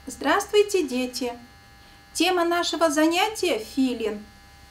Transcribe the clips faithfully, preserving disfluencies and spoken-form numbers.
Здравствуйте, дети! Тема нашего занятия – филин.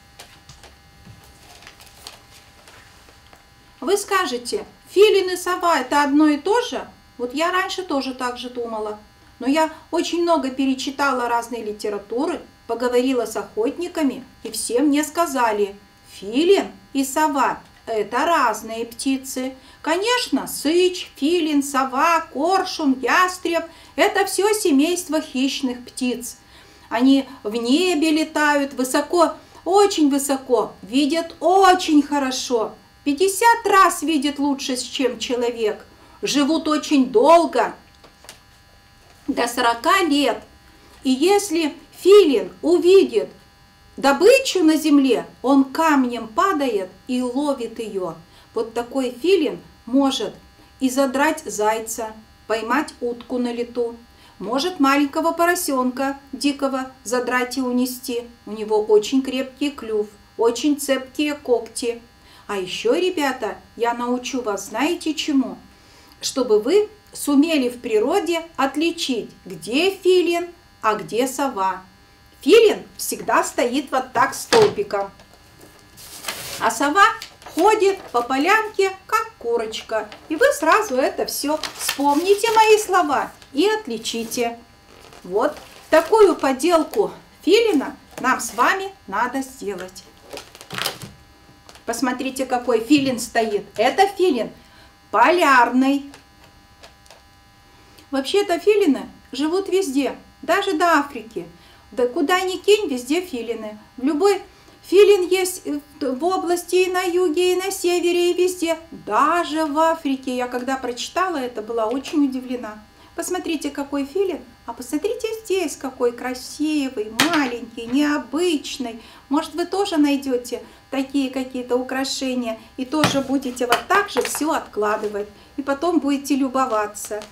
Вы скажете, филин и сова – это одно и то же? Вот я раньше тоже так же думала. Но я очень много перечитала разной литературы, поговорила с охотниками, и все мне сказали, филин и сова – это разные птицы. Конечно, сыч, филин, сова, коршун, ястреб – это все семейство хищных птиц. Они в небе летают высоко, очень высоко, видят очень хорошо. пятьдесят раз видят лучше, чем человек. Живут очень долго, до сорока лет. И если филин увидит добычу на земле, он камнем падает и ловит ее. Вот такой филин может и задрать зайца, поймать утку на лету, может маленького поросенка дикого задрать и унести. У него очень крепкий клюв, очень цепкие когти. А еще, ребята, я научу вас, знаете чему? Чтобы вы сумели в природе отличить, где филин, а где сова. Филин всегда стоит вот так столбиком, а сова ходит по полянке, как курочка. И вы сразу это все вспомните мои слова и отличите. Вот такую поделку филина нам с вами надо сделать. Посмотрите, какой филин стоит. Это филин полярный. Вообще-то филины живут везде, даже до Африки. Да куда ни кинь, везде филины. В любой филин есть в области и на юге, и на севере, и везде. Даже в Африке. Я когда прочитала это, была очень удивлена. Посмотрите, какой филин. А посмотрите здесь, какой красивый, маленький, необычный. Может, вы тоже найдете такие какие-то украшения и тоже будете вот так же все откладывать. И потом будете любоваться.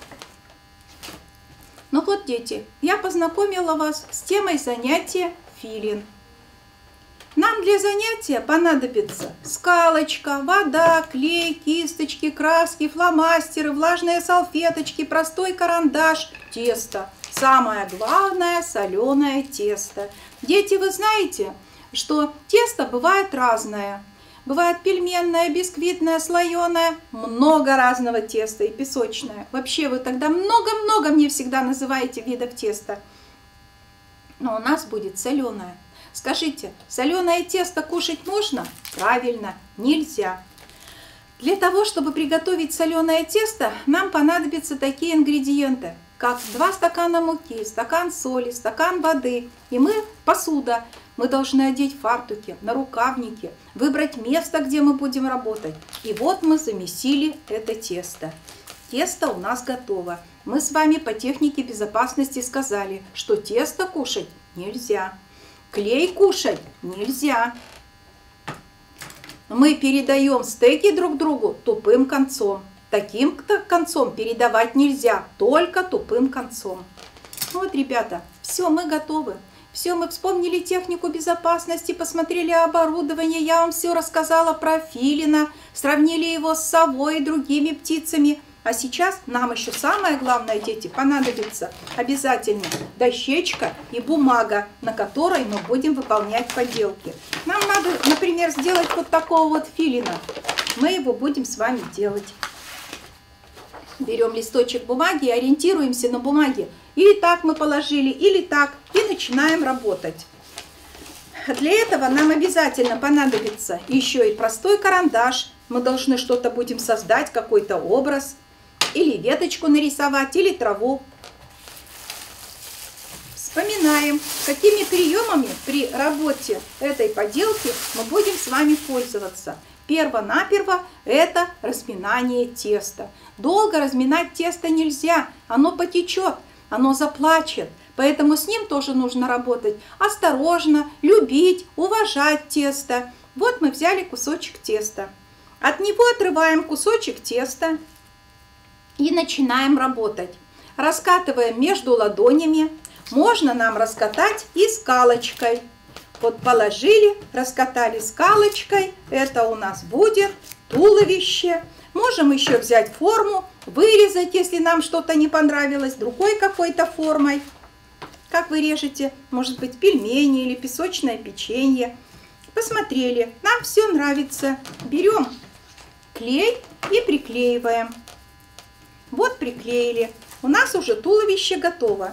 Ну вот, дети, я познакомила вас с темой занятия филин. Нам для занятия понадобится скалочка, вода, клей, кисточки, краски, фломастеры, влажные салфеточки, простой карандаш, тесто. Самое главное – соленое тесто. Дети, вы знаете, что тесто бывает разное. Бывает пельменное, бисквитное, слоеное, много разного теста и песочное. Вообще вы тогда много-много мне всегда называете видов теста. Но у нас будет соленое. Скажите, соленое тесто кушать можно? Правильно, нельзя. Для того, чтобы приготовить соленое тесто, нам понадобятся такие ингредиенты, как два стакана муки, стакан соли, стакан воды. И мы, посуда, мы должны одеть фартуки, нарукавники, выбрать место, где мы будем работать. И вот мы замесили это тесто. Тесто у нас готово. Мы с вами по технике безопасности сказали, что тесто кушать нельзя. Клей кушать нельзя. Мы передаем стейки друг другу тупым концом. Таким концом передавать нельзя, только тупым концом. Вот, ребята, все, мы готовы. Все, мы вспомнили технику безопасности, посмотрели оборудование, я вам все рассказала про филина, сравнили его с совой и другими птицами. А сейчас нам еще самое главное, дети, понадобится обязательно дощечка и бумага, на которой мы будем выполнять поделки. Нам надо, например, сделать вот такого вот филина. Мы его будем с вами делать. Берем листочек бумаги и ориентируемся на бумаге. Или так мы положили, или так. И начинаем работать. Для этого нам обязательно понадобится еще и простой карандаш. Мы должны что-то будем создать, какой-то образ. Или веточку нарисовать, или траву. Вспоминаем, какими приемами при работе этой поделки мы будем с вами пользоваться. Перво-наперво это разминание теста. Долго разминать тесто нельзя, оно потечет, оно заплачет. Поэтому с ним тоже нужно работать осторожно, любить, уважать тесто. Вот мы взяли кусочек теста. От него отрываем кусочек теста и начинаем работать. Раскатываем между ладонями. Можно нам раскатать и скалочкой. Вот положили, раскатали скалочкой. Это у нас будет туловище. Можем еще взять форму, вырезать, если нам что-то не понравилось, другой какой-то формой. как вы режете, может быть, пельмени или песочное печенье. Посмотрели, нам все нравится. Берем клей и приклеиваем. Вот приклеили. У нас уже туловище готово.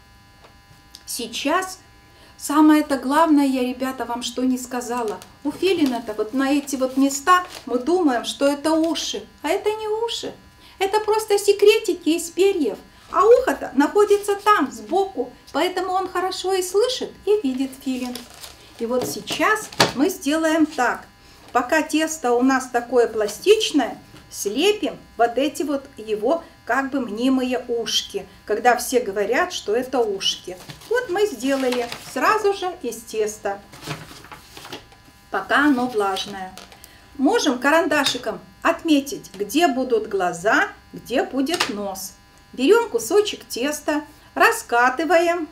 Сейчас самое-то главное, я, ребята, вам что не сказала. У филина-то вот на эти вот места мы думаем, что это уши. А это не уши. Это просто секретики из перьев. А ухо-то находится там, сбоку. Поэтому он хорошо и слышит, и видит филин. И вот сейчас мы сделаем так. Пока тесто у нас такое пластичное, слепим вот эти вот его как бы мнимые ушки, когда все говорят, что это ушки. Вот мы сделали сразу же из теста, пока оно влажное. Можем карандашиком отметить, где будут глаза, где будет нос. Берем кусочек теста, раскатываем.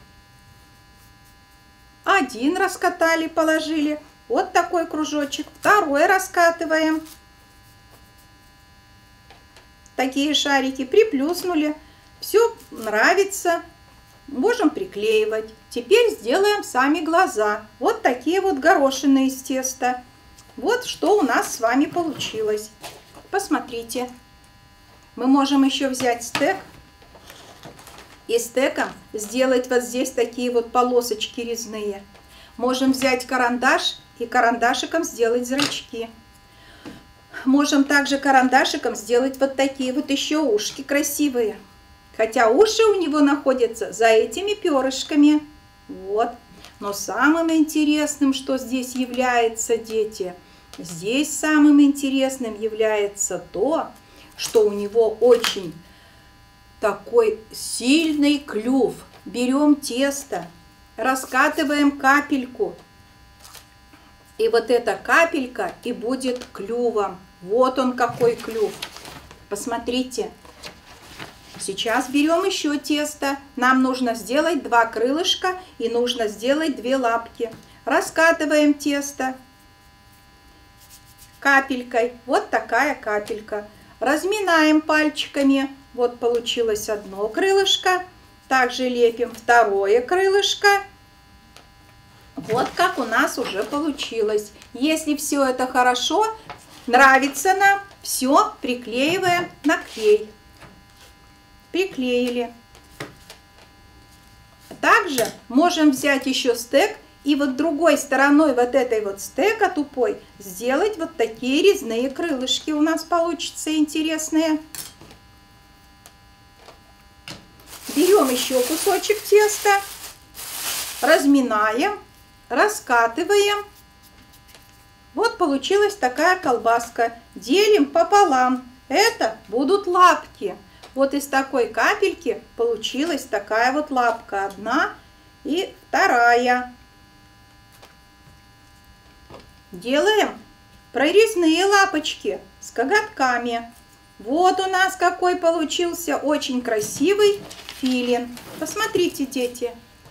Один раскатали, положили. Вот такой кружочек. Второй раскатываем. Такие шарики приплюснули. Все нравится. Можем приклеивать. Теперь сделаем сами глаза. Вот такие вот горошины из теста. Вот что у нас с вами получилось. Посмотрите. Мы можем еще взять стек. И стеком сделать вот здесь такие вот полосочки резные. Можем взять карандаш и карандашиком сделать зрачки. Можем также карандашиком сделать вот такие вот еще ушки красивые. Хотя уши у него находятся за этими перышками. Вот. Но самым интересным, что здесь является, дети, здесь самым интересным является то, что у него очень такой сильный клюв. Берем тесто, раскатываем капельку. И вот эта капелька и будет клювом. Вот он какой клюв. Посмотрите. Сейчас берем еще тесто. Нам нужно сделать два крылышка и нужно сделать две лапки. Раскатываем тесто капелькой. Вот такая капелька. Разминаем пальчиками. Вот получилось одно крылышко. Также лепим второе крылышко. Вот как у нас уже получилось. Если все это хорошо, нравится нам, все приклеиваем на клей. Приклеили. Также можем взять еще стек и вот другой стороной вот этой вот стека тупой сделать вот такие резные крылышки. У нас получится интересные. Берем еще кусочек теста, разминаем, раскатываем. Вот получилась такая колбаска. Делим пополам. Это будут лапки. Вот из такой капельки получилась такая вот лапка. Одна и вторая. Делаем прорезные лапочки с коготками. Вот у нас какой получился очень красивый филин. Посмотрите, дети.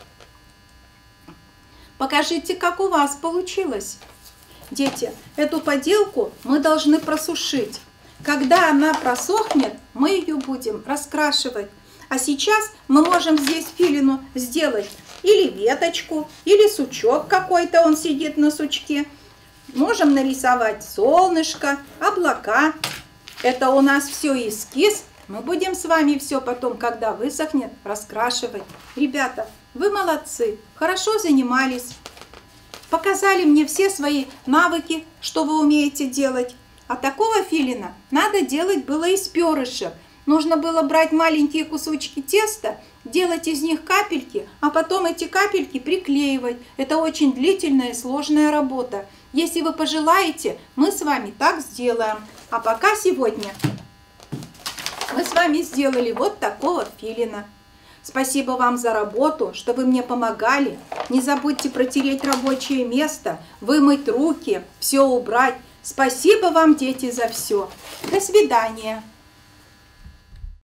Покажите, как у вас получилось. Дети, эту поделку мы должны просушить. Когда она просохнет, мы ее будем раскрашивать. А сейчас мы можем здесь филину сделать или веточку, или сучок какой-то, он сидит на сучке. Можем нарисовать солнышко, облака. Это у нас все эскиз. Мы будем с вами все потом, когда высохнет, раскрашивать. Ребята, вы молодцы, хорошо занимались. Показали мне все свои навыки, что вы умеете делать. А такого филина надо делать было из перышек. Нужно было брать маленькие кусочки теста, делать из них капельки, а потом эти капельки приклеивать. Это очень длительная и сложная работа. Если вы пожелаете, мы с вами так сделаем. А пока сегодня мы с вами сделали вот такого филина. Спасибо вам за работу, что вы мне помогали. Не забудьте протереть рабочее место, вымыть руки, все убрать. Спасибо вам, дети, за все. До свидания.